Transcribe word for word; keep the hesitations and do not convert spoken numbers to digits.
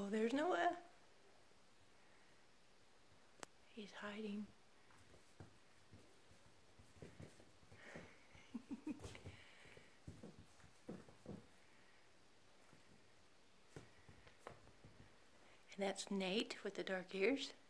Oh, there's Noah. He's hiding. And that's Nate with the dark ears.